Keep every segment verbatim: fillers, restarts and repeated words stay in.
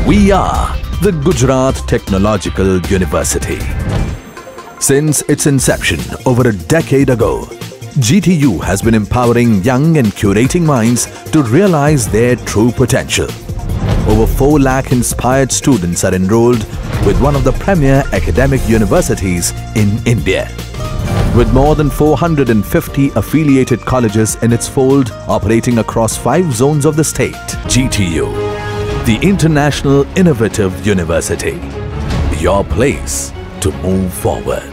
We are the Gujarat Technological University. Since its inception over a decade ago, G T U has been empowering young and curating minds to realize their true potential. Over four lakh inspired students are enrolled with one of the premier academic universities in India. With more than four hundred fifty affiliated colleges in its fold operating across five zones of the state, G T U, the International Innovative University, your place to move forward.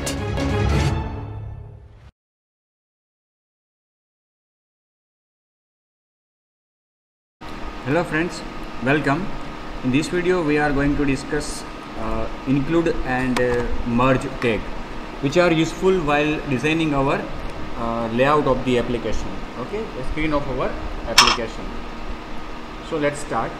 Hello friends, welcome. In this video we are going to discuss uh, include and uh, merge tag, which are useful while designing our uh, layout of the application. Okay, the screen of our application. So let's start.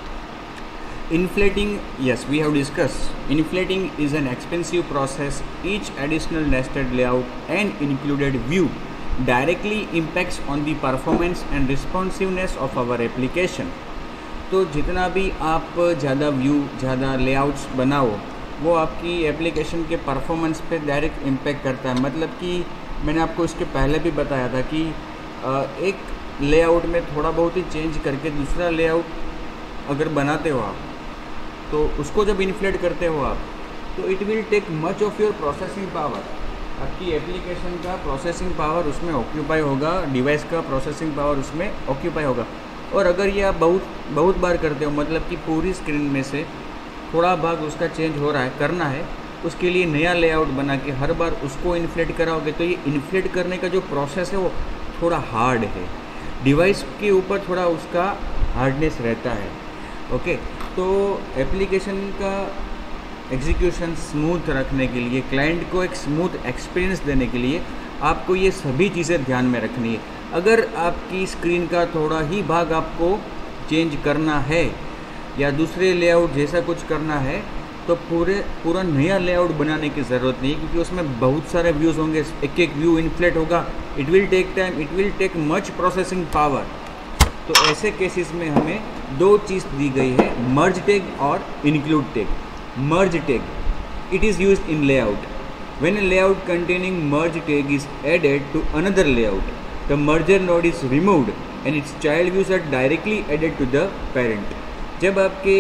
Inflating, yes, we have discussed. Inflating is an expensive process. Each additional nested layout and included view directly impacts on the performance and responsiveness of our application. तो जितना भी आप ज़्यादा view, ज़्यादा layouts बनाओ, वो आपकी application के परफॉर्मेंस पे डायरेक्ट इम्पेक्ट करता है. मतलब कि मैंने आपको इसके पहले भी बताया था कि एक लेआउट में थोड़ा बहुत ही चेंज करके दूसरा लेआउट अगर बनाते हो आप, तो उसको जब इन्फ्लेट करते हो आप, तो it will take much of your processing power. आपकी एप्लीकेशन का प्रोसेसिंग पावर उसमें ऑक्यूपाई होगा, डिवाइस का प्रोसेसिंग पावर उसमें ऑक्यूपाई होगा. और अगर ये आप बहुत बहुत बार करते हो, मतलब कि पूरी स्क्रीन में से थोड़ा भाग उसका चेंज हो रहा है, करना है, उसके लिए नया लेआउट बना के हर बार उसको इन्फ्लेट कराओगे, तो ये इन्फ्लेट करने का जो प्रोसेस है वो थोड़ा हार्ड है. डिवाइस के ऊपर थोड़ा उसका हार्डनेस रहता है. ओके, तो एप्लीकेशन का एग्जीक्यूशन स्मूथ रखने के लिए, क्लाइंट को एक स्मूथ एक्सपीरियंस देने के लिए आपको ये सभी चीज़ें ध्यान में रखनी है. अगर आपकी स्क्रीन का थोड़ा ही भाग आपको चेंज करना है या दूसरे लेआउट जैसा कुछ करना है, तो पूरे पूरा नया लेआउट बनाने की ज़रूरत नहीं है, क्योंकि उसमें बहुत सारे व्यूज़ होंगे, एक एक व्यू इन्फ्लेट होगा. It will take time, it will take much processing power. तो ऐसे केसेस में हमें दो चीज़ दी गई है, मर्ज टैग और include tag. Merge tag, it is used in layout. When a layout containing merge tag is added to another layout, the merger node is removed and its child views are directly added to the parent. जब आपके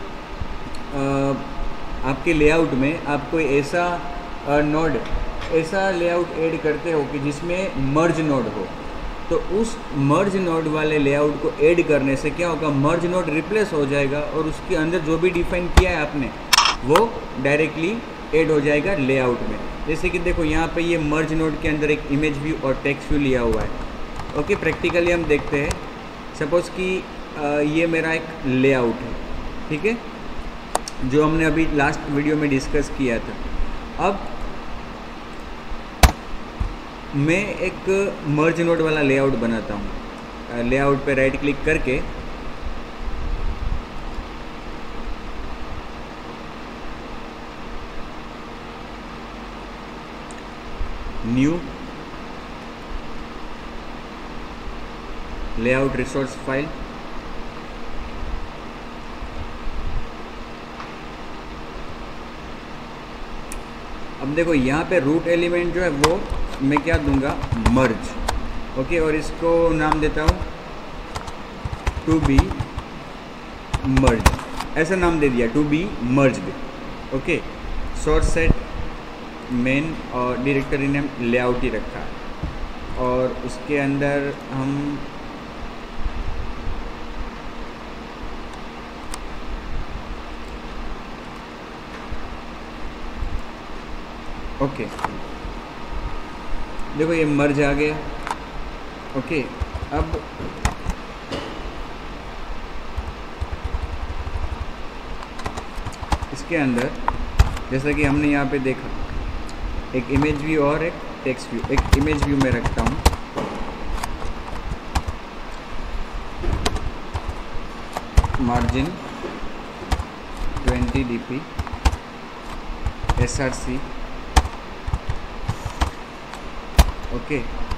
आ, आपके layout में आप कोई ऐसा node ऐसा layout add करते हो कि जिसमें मर्ज नोड हो, तो उस मर्ज नोड वाले लेआउट को ऐड करने से क्या होगा, मर्ज नोड रिप्लेस हो जाएगा और उसके अंदर जो भी डिफाइन किया है आपने वो डायरेक्टली ऐड हो जाएगा लेआउट में. जैसे कि देखो यहाँ पे ये मर्ज नोड के अंदर एक इमेज व्यू और टेक्स्ट व्यू लिया हुआ है. ओके, प्रैक्टिकली हम देखते हैं. सपोज़ कि ये मेरा एक लेआउट है, ठीक है, जो हमने अभी लास्ट वीडियो में डिस्कस किया था. अब मैं एक मर्ज नोड वाला लेआउट बनाता हूँ. लेआउट पे राइट क्लिक करके न्यू लेआउट रिसोर्स फाइल, अब देखो यहाँ पे रूट एलिमेंट जो है वो मैं क्या दूंगा, मर्ज. ओके, और इसको नाम देता हूँ टू बी मर्ज, ऐसा नाम दे दिया, to be merged. Okay, source set main और डायरेक्टरी नेम लेआउट ही रखा है, और उसके अंदर हम ओके okay. देखो ये मर्ज आ गया. Okay okay. अब इसके अंदर जैसा कि हमने यहाँ पे देखा, एक इमेज व्यू और एक टेक्स्ट व्यू. एक इमेज व्यू में रखता हूँ, margin twenty D P, S R C. Okay,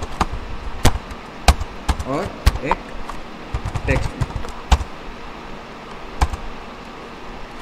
और एक टेक्स्ट.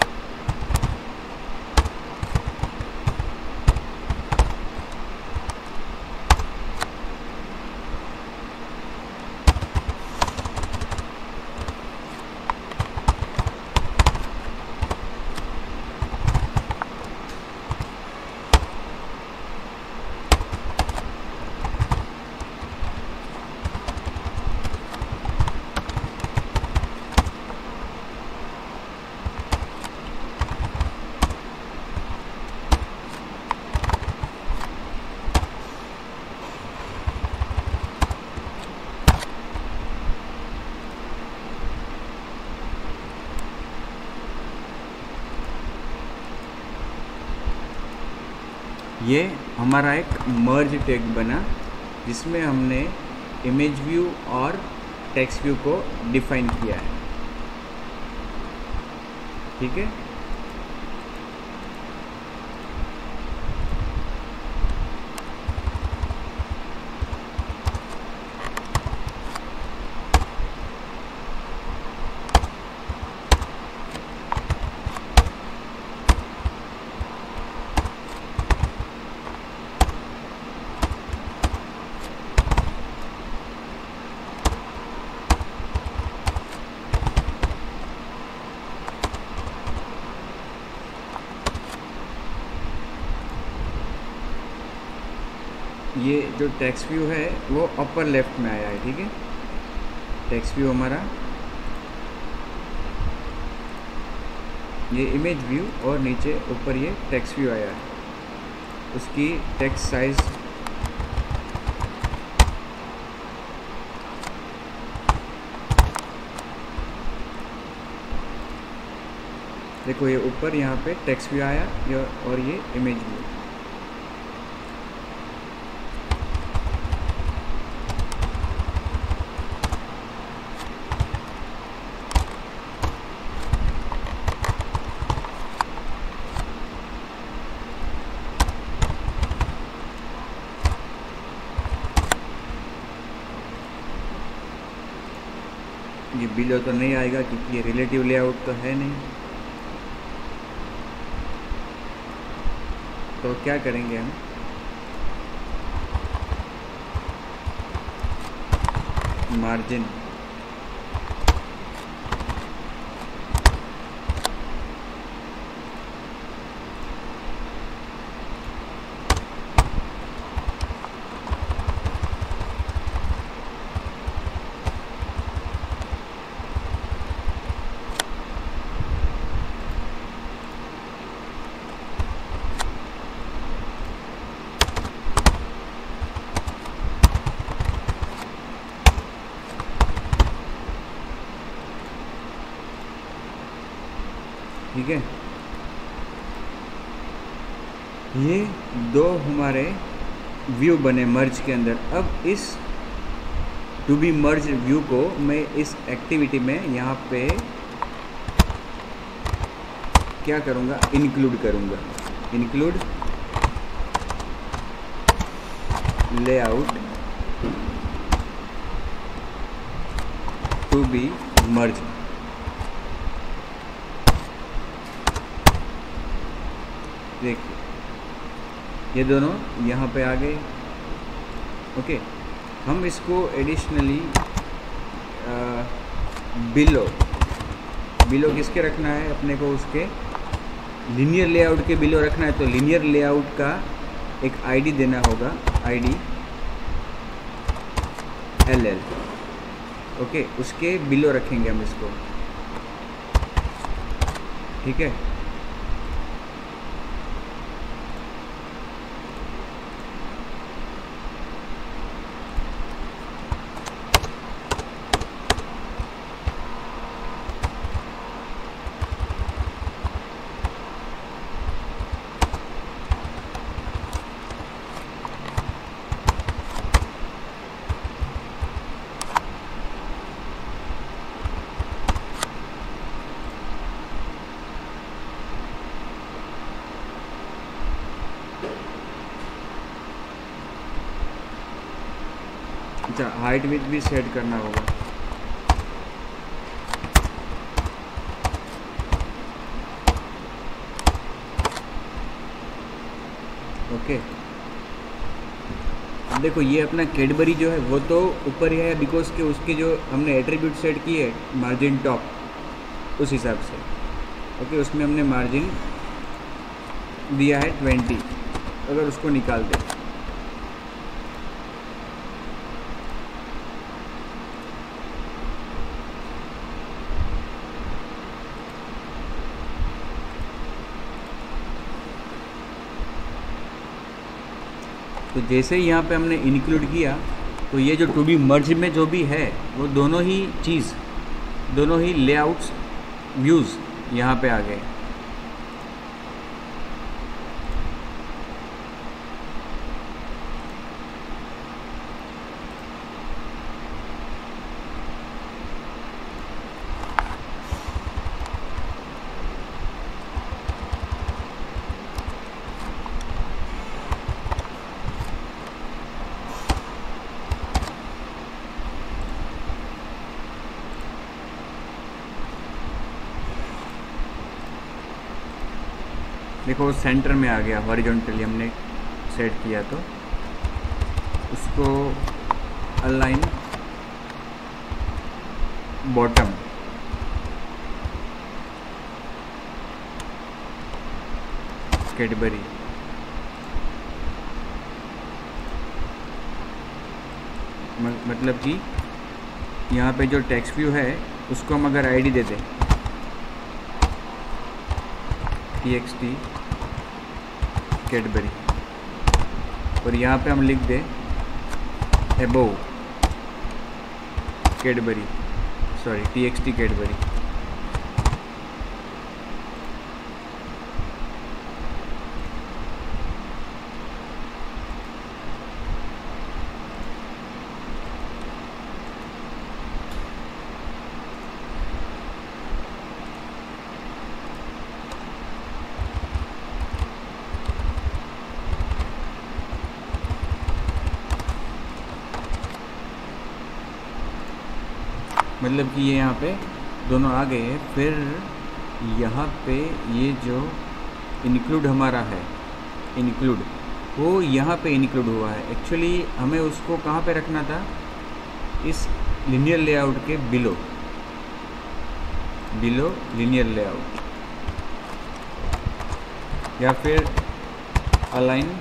ये हमारा एक मर्ज टैग बना जिसमें हमने इमेज व्यू और टेक्स्ट व्यू को डिफाइन किया है। ठीक है, ये जो टेक्स्ट व्यू है वो अपर लेफ्ट में आया है। ठीक है, टेक्स्ट व्यू हमारा, ये इमेज व्यू और नीचे ऊपर ये टेक्स्ट व्यू आया है। उसकी टेक्स्ट साइज देखो, ये ऊपर यहाँ पे टेक्स्ट व्यू आया ये और ये इमेज व्यू। ये बिलो तो नहीं आएगा क्योंकि ये रिलेटिव लेआउट तो है नहीं। तो क्या करेंगे हम, मार्जिन ठीक है। ये दो हमारे व्यू बने मर्ज के अंदर। अब इस टू बी मर्ज व्यू को मैं इस एक्टिविटी में यहाँ पे क्या करूँगा, इंक्लूड करूँगा। Include layout to be merge. देखिए ये दोनों यहाँ पे आ गए। ओके, हम इसको एडिशनली बिलो बिलो किसके रखना है, अपने को उसके लीनियर लेआउट के बिलो रखना है। तो लीनियर लेआउट का एक आईडी देना होगा, आईडी एल एल। ओके, उसके बिलो रखेंगे हम इसको। ठीक है, अच्छा, हाइट विड्थ भी सेट करना होगा। ओके, अब देखो ये अपना कैडबरी जो है वो तो ऊपर ही है, बिकॉज के उसके जो हमने एट्रीब्यूट सेट किए है मार्जिन टॉप उस हिसाब से। ओके, उसमें हमने मार्जिन दिया है ट्वेंटी। अगर उसको निकाल दें तो जैसे ही यहाँ पे हमने इंक्लूड किया तो ये जो टू बी मर्ज में जो भी है वो दोनों ही चीज़, दोनों ही लेआउट्स व्यूज़ यहाँ पे आ गए। देखो सेंटर में आ गया, हॉरिजॉन्टली हमने सेट किया तो उसको अलाइन बॉटम, कैडबरी, मतलब कि यहाँ पे जो टेक्स्ट व्यू है उसको हम अगर आईडी दे दें टी एक्स टी कैडबरी, और यहाँ पे हम लिख दें above Cadbury, sorry T X T Cadbury, मतलब कि ये यहाँ पे दोनों आ गए हैं। फिर यहाँ पे ये जो इंक्लूड हमारा है, इंक्लूड वो यहाँ पे इंक्लूड हुआ है। एक्चुअली हमें उसको कहाँ पे रखना था, इस लिनियर लेआउट के बिलो, बिलो लिनियर लेआउट, या फिर align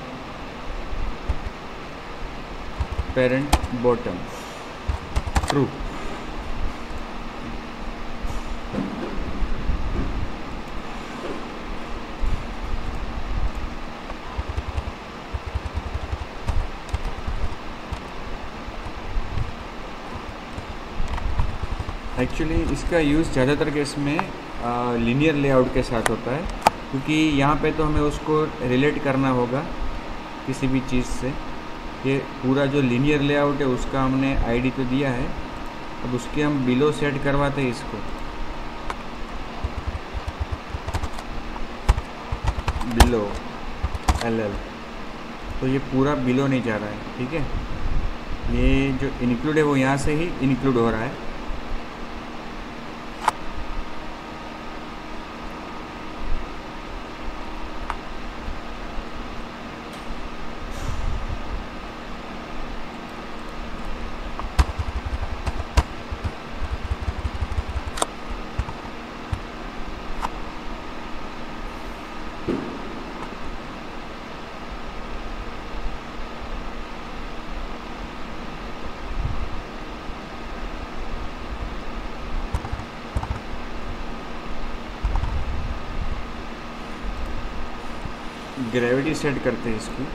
parent bottom true. Actually इसका यूज़ ज़्यादातर केस में लीनियर लेआउट के साथ होता है, क्योंकि यहाँ पे तो हमें उसको रिलेट करना होगा किसी भी चीज़ से। ये पूरा जो लीनियर लेआउट है उसका हमने आईडी तो दिया है, अब उसके हम बिलो सेट करवाते हैं इसको, बिलो एल एल, तो ये पूरा बिलो नहीं जा रहा है, ठीक है। ये जो इंक्लूड है वो यहाँ से ही इंक्लूड हो रहा है। ग्रेविटी सेट करते हैं इसकी,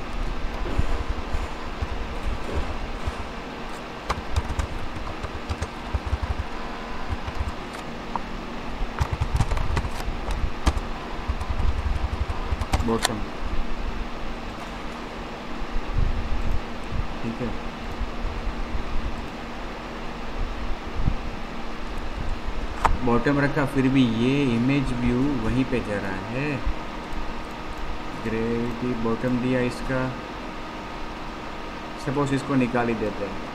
बॉटम, ठीक है। बॉटम रखा, फिर भी ये इमेज व्यू वहीं पे जा रहा है। ग्रेविटी बॉटम दिया इसका, सपोज इसको निकाल ही देते हैं,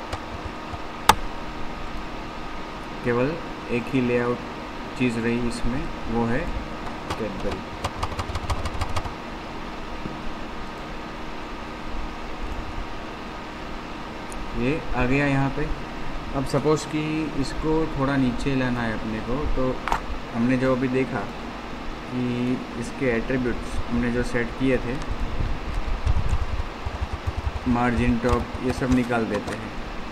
केवल एक ही लेआउट चीज़ रही इसमें, वो है कैडबरी। ये आ गया यहाँ पे। अब सपोज कि इसको थोड़ा नीचे लाना है अपने को, तो हमने जो अभी देखा कि इसके एट्रीब्यूट्स हमने जो सेट किए थे, मार्जिन, टॉप, ये सब निकाल देते हैं,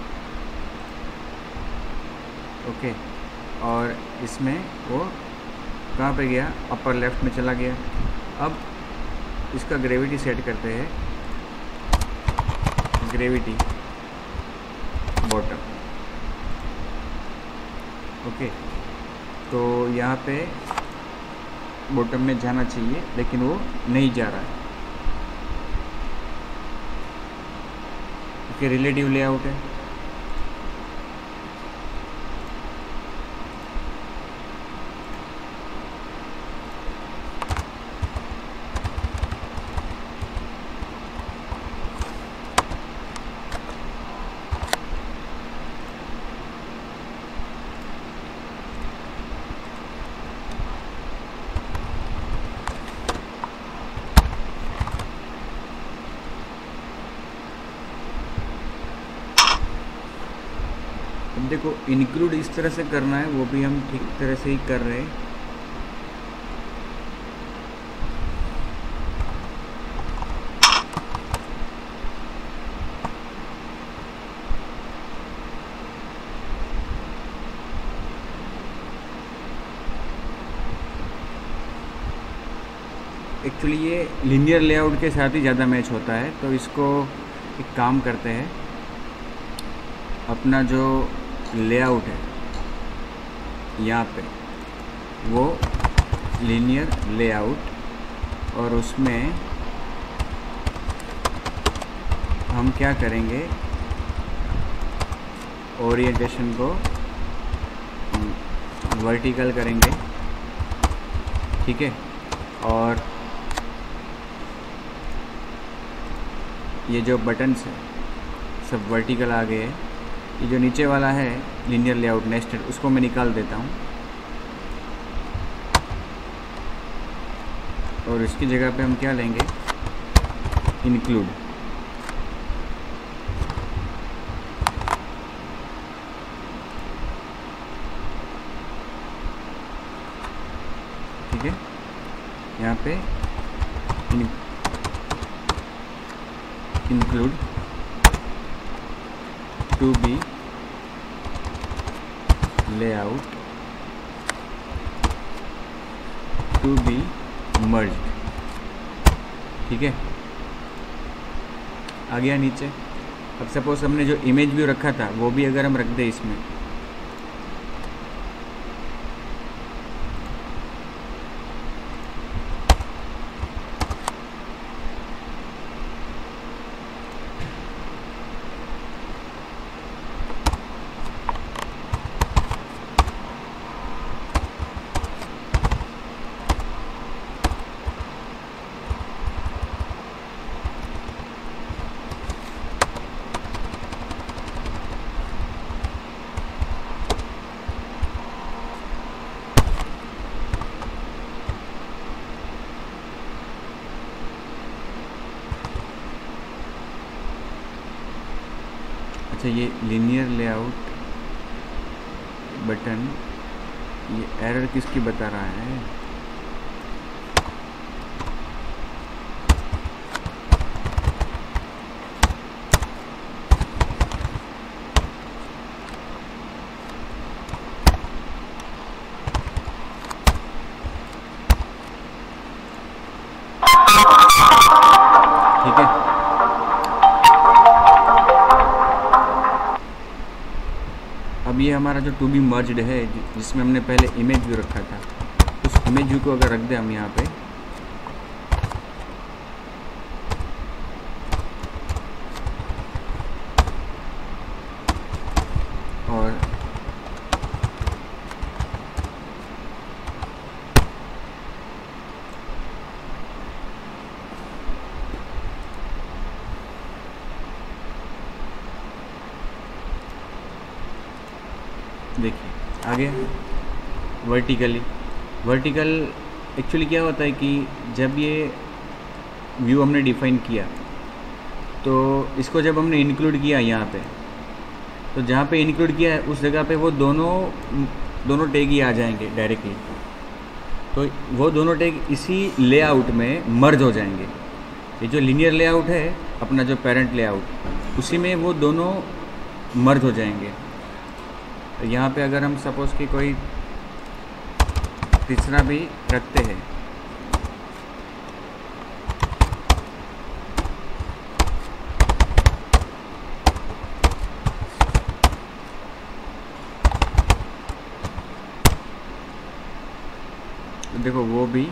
ओके। और इसमें वो कहाँ पे गया, अपर लेफ्ट में चला गया। अब इसका ग्रेविटी सेट करते हैं, ग्रेविटी बॉटम, ओके। तो यहाँ पे बॉटम में जाना चाहिए, लेकिन वो नहीं जा रहा है, क्योंकि रिलेटिव लेआउट है। अब देखो इंक्लूड इस तरह से करना है, वो भी हम ठीक तरह से ही कर रहे हैं। एक्चुअली ये लीनियर लेआउट के साथ ही ज़्यादा मैच होता है, तो इसको एक काम करते हैं, अपना जो लेआउट है यहाँ पे वो लीनियर लेआउट, और उसमें हम क्या करेंगे, ओरिएंटेशन को वर्टिकल करेंगे, ठीक है। और ये जो बटन्स है सब वर्टिकल आ गए। ये जो नीचे वाला है लीनियर लेआउट नेस्टेड, उसको मैं निकाल देता हूँ और इसकी जगह पे हम क्या लेंगे, इंक्लूड। ठीक है, यहाँ पे include to be layout to be merge, ठीक है। आ गया नीचे। अब सपोज हमने जो इमेज व्यू रखा था वो भी अगर हम रख दें इसमें, अच्छा ये लीनियर लेआउट बटन, ये एरर किसकी बता रहा है, ठीक है। अब ये हमारा जो टू बी मर्ज्ड है, जिसमें हमने पहले इमेज व्यू रखा था, उस इमेज व्यू को अगर रख दें हम यहाँ पे, और देखिए आगे वर्टिकली, वर्टिकल एक्चुअली क्या होता है कि जब ये व्यू हमने डिफाइन किया तो इसको जब हमने इंक्लूड किया यहाँ पे, तो जहाँ पे इंक्लूड किया है उस जगह पे वो दोनों दोनों टैग ही आ जाएंगे डायरेक्टली, तो वो दोनों टैग इसी लेआउट में मर्ज हो जाएंगे। ये जो लीनियर लेआउट है अपना जो पेरेंट लेआउट, उसी में वो दोनों मर्ज हो जाएंगे। यहाँ पे अगर हम सपोज कि कोई तीसरा भी रखते हैं, तो देखो वो भी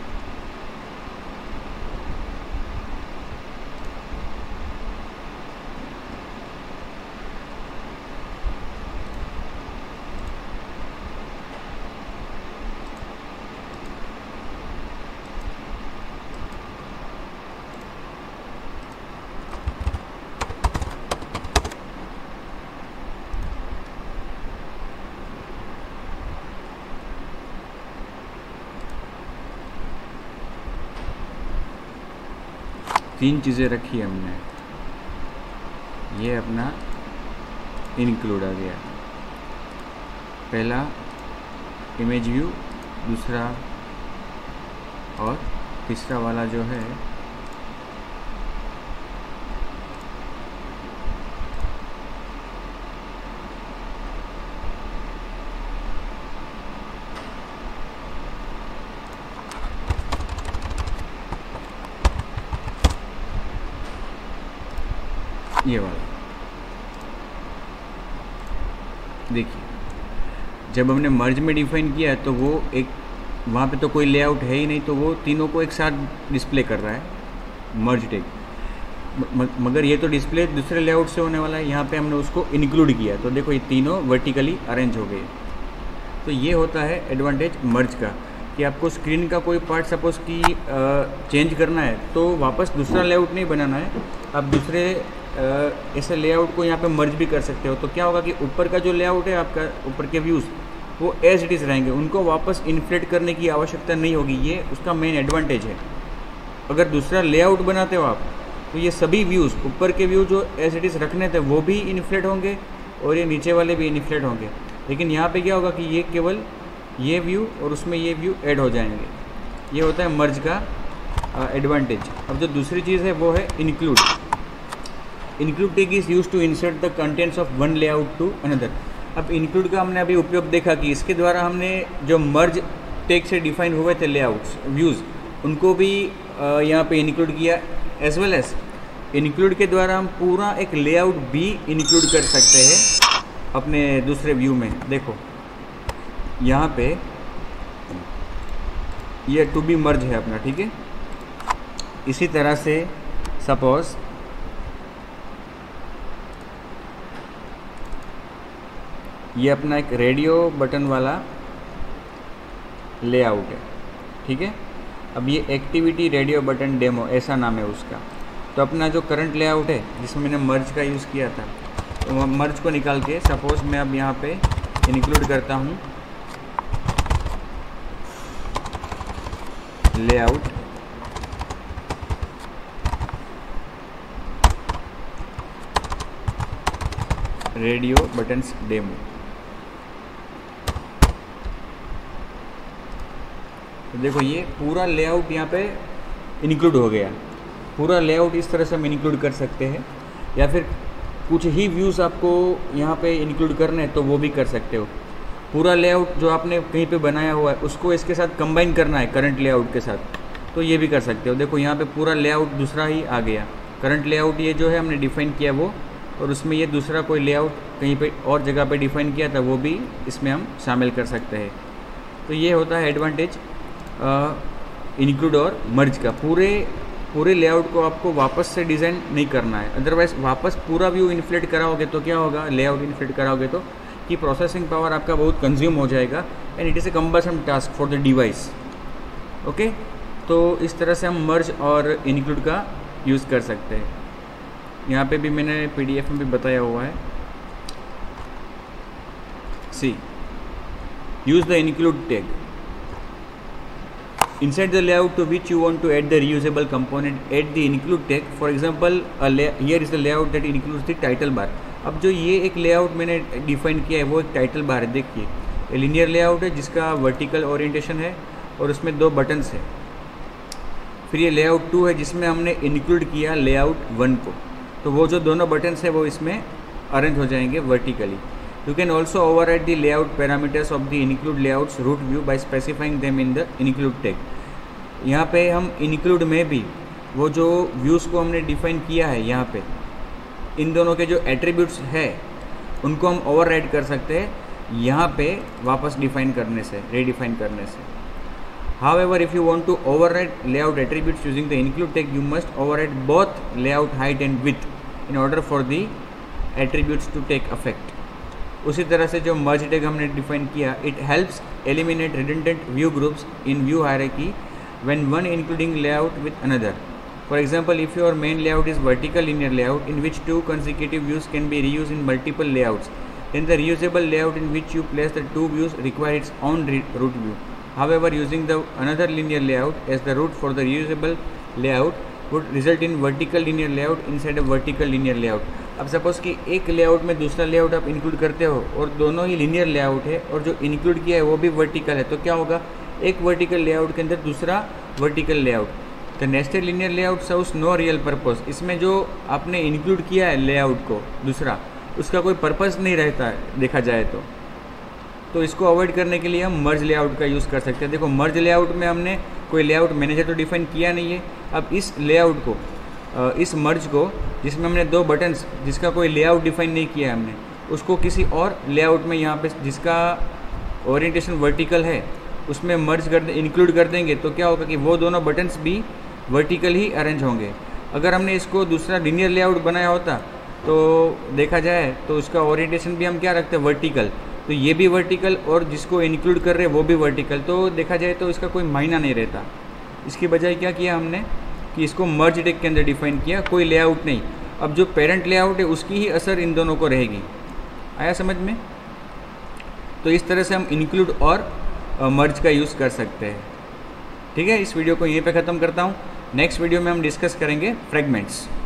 तीन चीज़ें रखी हमने। ये अपना इंक्लूड आ गया, पहला इमेज व्यू, दूसरा और तीसरा वाला जो है ये वाला। देखिए जब हमने मर्ज में डिफाइन किया तो वो एक वहाँ पे तो कोई लेआउट है ही नहीं, तो वो तीनों को एक साथ डिस्प्ले कर रहा है मर्ज टैग, मगर ये तो डिस्प्ले दूसरे लेआउट से होने वाला है। यहाँ पे हमने उसको इंक्लूड किया तो देखो ये तीनों वर्टिकली अरेंज हो गए। तो ये होता है एडवांटेज मर्ज का कि आपको स्क्रीन का कोई पार्ट सपोज की चेंज करना है तो वापस दूसरा लेआउट नहीं बनाना है, आप दूसरे ऐसे लेआउट को यहाँ पे मर्ज भी कर सकते हो। तो क्या होगा कि ऊपर का जो लेआउट है आपका, ऊपर के व्यूज़ वो एज इट इज़ रहेंगे, उनको वापस इन्फ्लेट करने की आवश्यकता नहीं होगी। ये उसका मेन एडवांटेज है। अगर दूसरा लेआउट बनाते हो आप तो ये सभी व्यूज़, ऊपर के व्यू जो एज इट इज़ रखने थे वो भी इन्फ्लेट होंगे और ये नीचे वाले भी इन्फ्लेट होंगे। लेकिन यहाँ पे क्या होगा कि ये केवल ये व्यू और उसमें ये व्यू ऐड हो जाएंगे। ये होता है मर्ज का एडवांटेज। अब जो दूसरी चीज़ है वो है include. Include tag is use to insert the contents of one layout to another. अब इंक्लूड का हमने अभी उपयोग देखा कि इसके द्वारा हमने जो मर्ज टैग से डिफाइन हुए थे लेआउट्स व्यूज़ उनको भी यहाँ पे इंक्लूड किया, एज वेल एज इंक्लूड के द्वारा हम पूरा एक लेआउट भी इंक्लूड कर सकते हैं अपने दूसरे व्यू में। देखो यहाँ पे ये टू बी मर्ज है अपना, ठीक है। इसी तरह से सपोज ये अपना एक रेडियो बटन वाला लेआउट है, ठीक है। अब ये एक्टिविटी रेडियो बटन डेमो ऐसा नाम है उसका। तो अपना जो करंट लेआउट है जिसमें मैंने मर्ज का यूज़ किया था, तो मर्ज को निकाल के सपोज मैं अब यहाँ पे इंक्लूड करता हूँ लेआउट रेडियो बटन्स डेमो। तो देखो ये पूरा लेआउट यहाँ पे इंक्लूड हो गया। पूरा लेआउट इस तरह से हम इंक्लूड कर सकते हैं, या फिर कुछ ही व्यूज़ आपको यहाँ पे इंक्लूड करने हैं तो वो भी कर सकते हो। पूरा लेआउट जो आपने कहीं पे बनाया हुआ है उसको इसके साथ कंबाइन करना है करंट लेआउट के साथ, तो ये भी कर सकते हो। देखो यहाँ पे पूरा लेआउट दूसरा ही आ गया। करंट लेआउट ये जो है हमने डिफाइन किया वो, और उसमें ये दूसरा कोई लेआउट कहीं पे और जगह पे डिफाइन किया था वो भी इसमें हम शामिल कर सकते हैं। तो ये होता है एडवांटेज इंक्लूड और मर्ज का। पूरे पूरे लेआउट को आपको वापस से डिज़ाइन नहीं करना है, अदरवाइज वापस पूरा व्यू इन्फ्लेट कराओगे तो क्या होगा, लेआउट इन्फ्लेट कराओगे तो कि प्रोसेसिंग पावर आपका बहुत कंज्यूम हो जाएगा and it is a cumbersome task for the device. Okay, तो इस तरह से हम मर्ज और इंक्लूड का यूज़ कर सकते हैं। यहाँ पे भी मैंने पीडीएफ में भी बताया हुआ है। सी use the include tag inside the layout to which you want to add the reusable component. Add the include tag. For example, a here is the layout that includes the title bar. अब जो ये एक layout मैंने define किया है वो एक title bar है। देखिए ये लीनियर लेआउट है जिसका वर्टिकल ओरिएंटेशन है और उसमें दो बटन्स है। फिर ये लेआउट टू है जिसमें हमने इंक्लूड किया लेआउट वन को, तो वो जो दोनों बटन्स है वो इसमें अरेंज हो जाएंगे vertically. You can also override the layout parameters of the include layouts root view by specifying them in the include tag. यहाँ पे हम include में भी वो जो views को हमने define किया है, यहाँ पे इन दोनों के जो attributes है उनको हम override कर सकते हैं यहाँ पे वापस define करने से, redefine करने से। However, if you want to override layout attributes using the include tag, you must override both layout height and width in order for the attributes to take effect. उसी तरह से जो मर्ज टैग हमने define किया, it helps eliminate redundant view groups in view hierarchy when one including layout with another. For example, if your main layout is vertical linear layout in which two consecutive views can be reused in multiple layouts, then the reusable layout in which you place the two views require its own root view. However, using the another linear layout as the root for the reusable layout would result in vertical linear layout inside a vertical linear layout. अब suppose कि एक layout में दूसरा layout आप include करते हो और दोनों ही लीनियर लेआउट है और जो इंक्लूड किया है वो भी वर्टिकल है, तो क्या होगा, एक वर्टिकल लेआउट के अंदर दूसरा वर्टिकल लेआउट। तो nested linear layout serves no real purpose, इसमें जो आपने इंक्लूड किया है लेआउट को दूसरा, उसका कोई पर्पस नहीं रहता है देखा जाए तो तो इसको अवॉइड करने के लिए हम मर्ज लेआउट का यूज़ कर सकते हैं। देखो मर्ज लेआउट में हमने कोई लेआउट मैनेजर तो डिफाइन किया नहीं है। अब इस लेआउट को, इस मर्ज को, जिसमें हमने दो बटन्स जिसका कोई लेआउट डिफाइन नहीं किया है हमने, उसको किसी और लेआउट में यहाँ पे जिसका ओरिएंटेशन वर्टिकल है उसमें मर्ज कर इंक्लूड कर देंगे, तो क्या होगा कि वो दोनों बटन्स भी वर्टिकल ही अरेंज होंगे। अगर हमने इसको दूसरा लीनियर लेआउट बनाया होता तो देखा जाए तो उसका ओरिएंटेशन भी हम क्या रखते हैं, वर्टिकल, तो ये भी वर्टिकल और जिसको इंक्लूड कर रहे हैं वो भी वर्टिकल, तो देखा जाए तो इसका कोई मायना नहीं रहता। इसकी बजाय क्या किया हमने कि इसको मर्ज टेक के अंदर डिफाइन किया, कोई लेआउट नहीं। अब जो पेरेंट लेआउट है उसकी ही असर इन दोनों को रहेगी। आया समझ में? तो इस तरह से हम इंक्लूड और मर्ज का यूज़ कर सकते हैं। ठीक है, इस वीडियो को यहीं पे ख़त्म करता हूँ। नेक्स्ट वीडियो में हम डिस्कस करेंगे फ्रेगमेंट्स।